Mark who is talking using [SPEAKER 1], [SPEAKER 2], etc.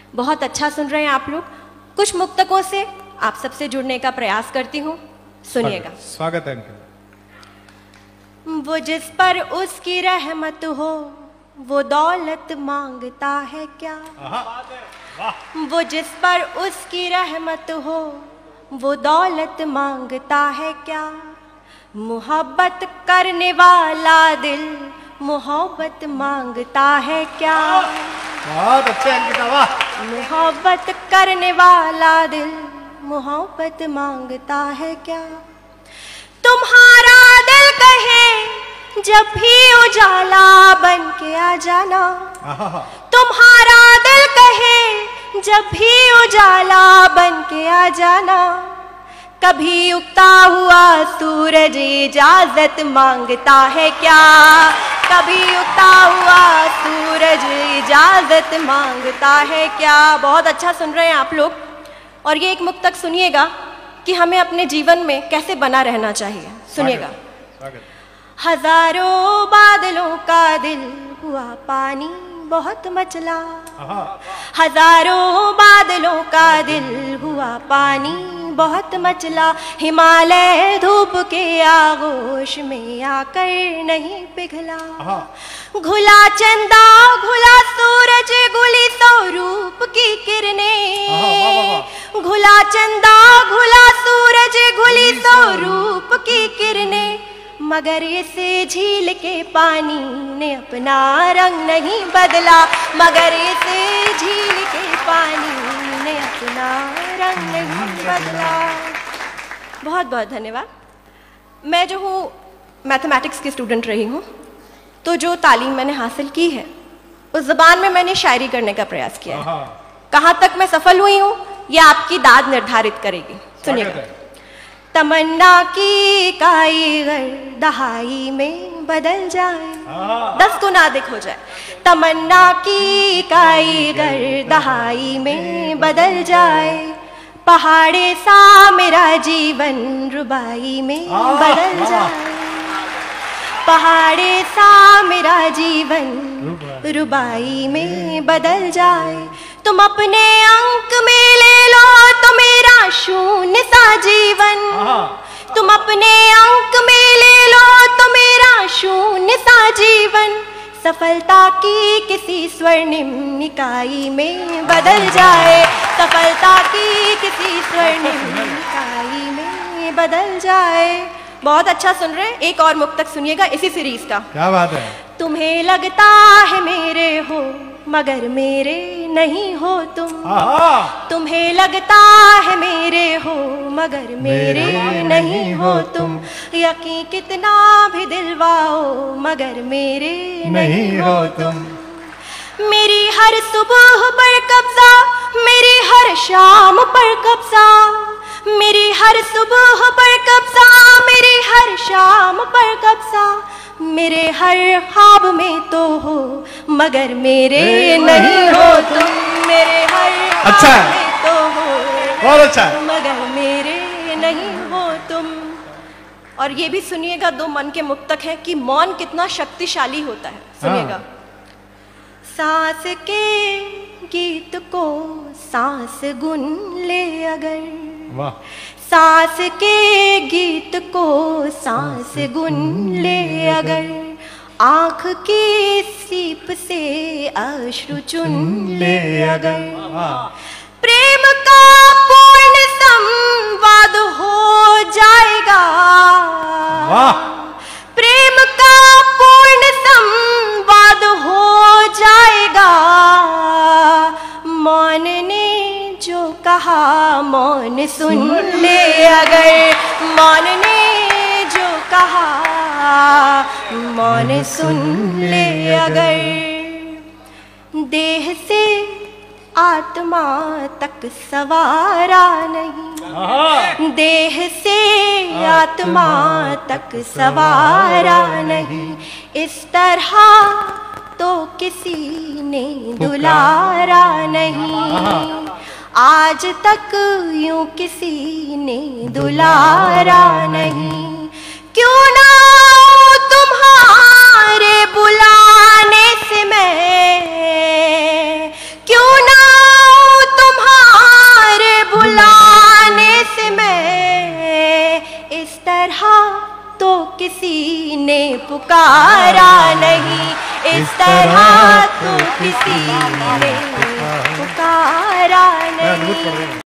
[SPEAKER 1] बहुत अच्छा सुन रहे हैं आप लोग। कुछ मुक्तकों से आप सबसे जुड़ने का प्रयास करती हूँ, सुनिएगा।
[SPEAKER 2] स्वागत है अंकल।
[SPEAKER 1] वो जिस पर उसकी रहमत हो वो दौलत मांगता है क्या? वो जिस पर उसकी रहमत हो वो दौलत मांगता है क्या? मोहब्बत करने वाला दिल मोहब्बत मांगता है क्या?
[SPEAKER 2] बहुत अच्छे अंकिता, वाह।
[SPEAKER 1] मोहब्बत करने वाला दिल मोहब्बत मांगता है क्या? तुम्हारा दिल कहे जब भी उजाला बन के आ जाना, तुम्हारा दिल कहे जब भी उजाला बन के आ जाना, कभी उगता हुआ सूरज इजाजत मांगता है क्या? कभी उगता हुआ सूरज इजाजत मांगता है क्या? बहुत अच्छा सुन रहे हैं आप लोग। और ये एक मुक्तक सुनिएगा कि हमें अपने जीवन में कैसे बना रहना चाहिए। सुनिएगा। हजारों बादलों का दिल हुआ पानी बहुत मचला, हजारों बादलों का दिल हुआ पानी बहुत मचला, हिमालय धूप के आगोश में आकर नहीं पिघला। घुला चंदा घुला सूरज घुली स्वरूप की किरणें, घुला चंदा घुला सूरज घुली स्वरूप की किरणें, मगर इसे झील के पानी ने अपना रंग नहीं बदला, मगर इसे झील के पानी ने अपना रंग नहीं बदला। बहुत बहुत धन्यवाद। मैं जो हूँ मैथमेटिक्स की स्टूडेंट रही हूँ, तो जो तालीम मैंने हासिल की है उस ज़बान में मैंने शायरी करने का प्रयास किया है। कहाँ तक मैं सफल हुई हूँ ये आपकी दाद निर्धारित करेगी। सुनिएगा। तमन्ना की काई गर दहाई में बदल जाए, 10 गुना अधिक हो जाए। तमन्ना की काई गर दहाई में बदल जाए, पहाड़े सा मेरा जीवन रुबाई में बदल जाए, पहाड़े सा मेरा जीवन रुबाई में बदल जाए। तुम अपने अंक में ले लो तो मेरा शून्य सा जीवन, तुम अपने अंक में ले लो तो मेरा शून्य सा जीवन, सफलता की किसी स्वर्णिम निकाय में बदल जाए, सफलता की किसी स्वर्णिम निकाय में बदल जाए। बहुत अच्छा सुन रहे हैं। एक और मुक्तक सुनिएगा इसी सीरीज का।
[SPEAKER 2] क्या बात है।
[SPEAKER 1] तुम्हें लगता है मेरे हो मगर मेरे नहीं हो तुम, तुम्हें लगता है मेरे हो मगर मेरे नहीं हो तुम, यकीन कितना भी दिलवाओ मगर मेरे नहीं हो तुम। मेरी हर सुबह पर कब्जा मेरी हर शाम पर कब्जा, मेरी हर सुबह पर कब्जा मेरी हर शाम पर कब्जा, मेरे हर ख्वाब में तो हो मगर मेरे नहीं हो तुम, मेरे हर ख्वाब में तो हो
[SPEAKER 2] बहुत अच्छा
[SPEAKER 1] मगर मेरे नहीं हो तुम। और ये भी सुनिएगा, 2 मन के मुक्तक है कि मौन कितना शक्तिशाली होता है। सुनिएगा। सांस के गीत को सांस गुन ले अगर,
[SPEAKER 2] वाह।
[SPEAKER 1] सांस के गीत को सांस गुन ले अगर, आँख की सीप से अश्रु चुन ले अगर, प्रेम का पूर्ण संवाद हो जाएगा, प्रेम का पूर्ण संवाद हो जाएगा, मौन ने जो कहा मौन सुन ले अगर, मौन ने जो कहा मौन सुन ले अगर, देह से आत्मा तक सवारा नहीं, देह से आत्मा तक सवारा नहीं, इस तरह तो किसी ने दुलारा नहीं, आज तक यूं किसी ने दुलारा नहीं। क्यों ना तुम्हारे बुलाने से मैं, क्यों ना तरह तो किसी ने पुकारा नहीं, इस तरह तो किसी ने पुकारा नहीं।